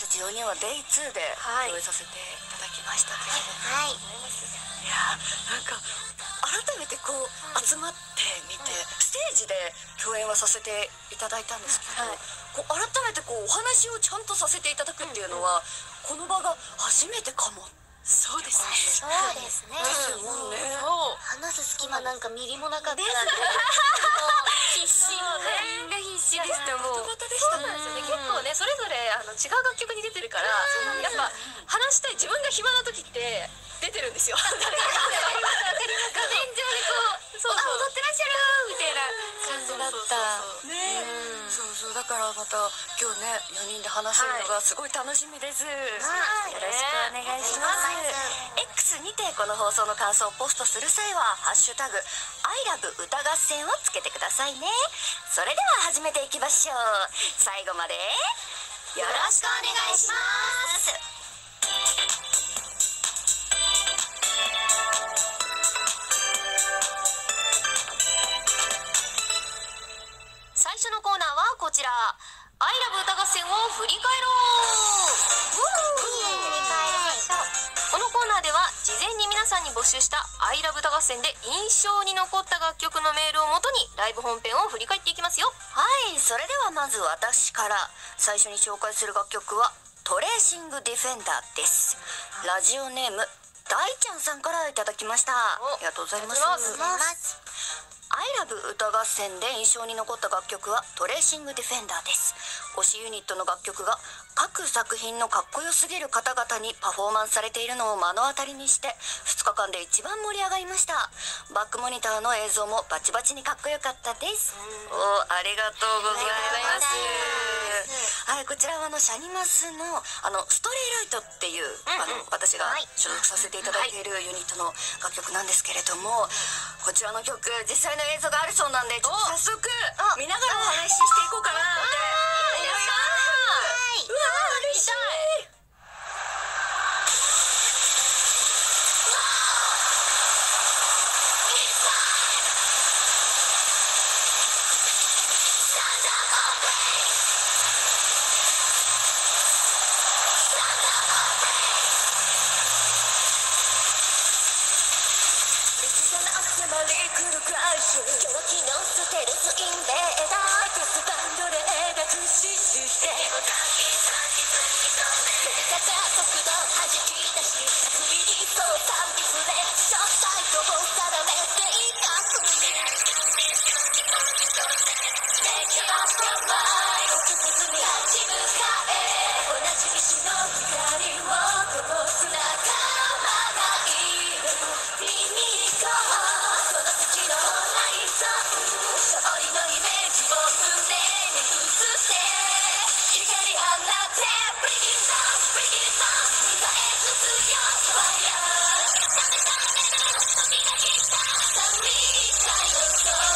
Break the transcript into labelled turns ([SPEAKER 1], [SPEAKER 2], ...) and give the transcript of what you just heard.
[SPEAKER 1] ち4人は Day2 で共演させていただきましたけれども、いやなんか改めてこう集まってみて、ステージで共演はさせていただいたんですけど、こう改めてこうお話をちゃんとさせていただくっていうのは、この場が初めてかも。
[SPEAKER 2] そうですね。
[SPEAKER 3] そうですね。
[SPEAKER 1] もうね、
[SPEAKER 3] 話す隙間なんかミリもなかったんで、必死の
[SPEAKER 2] みんな必死でした。もう
[SPEAKER 1] バタバタでしたね。
[SPEAKER 2] 結構ね、それぞれ違う楽曲に出てるから、やっぱ話したい自分が暇な時って出てるんですよ。画面上でこう、そう踊ってらっしゃるみたいな感じだった。
[SPEAKER 1] ね、そうだからまた今日ね4人で話せるのがすごい楽しみです。よろしくお願いします。X にてこの放送の感想をポストする際はハッシュタグILOVE歌合戦をつけてくださいね。それでは始めていきましょう。最後までよろしくお願いします。
[SPEAKER 2] 最初のコーナーはこちら、アイラブ歌合戦を振り返ろう。このコーナーでは事前に皆さんに募集したアイラブ歌合戦で印象に残った楽曲のメールをもとにライブ本編を振り返っていきますよ。
[SPEAKER 1] はい、それではまず私から最初に紹介する楽曲はトレーシングディフェンダーです。ラジオネーム大ちゃんさんからいただきました。ありがとうございます。アイラブ歌合戦で印象に残った楽曲はトレーシングディフェンダーです。推しユニットの楽曲が各作品のかっこよすぎる方々にパフォーマンスされているのを目の当たりにして2日間で一番盛り上がりました。バックモニターの映像もバチバチにかっこよかったです。ありがとうございます。はい、こちらはシャニマスのストレイライトっていう私が所属させていただいているユニットの楽曲なんですけれども、こちらの曲実際の映像があるそうなんで、ちょっと早速見ながらお話ししていこうかなって思います。うわー、嬉しい。
[SPEAKER 4] 狂気のステルスインベーダーキスバンドで描くシスして風速度弾き出し作りそうさリフレクションサイトを定めていかすMake us your mind 特別に立ち向かえ同じ道の光を灯す仲間がいる見に行こうその先の勝利のイメージを胸に映して光放って Bring it down, bring it down 迎え撃つよ Fire ダメダメな時が来た寂しさよ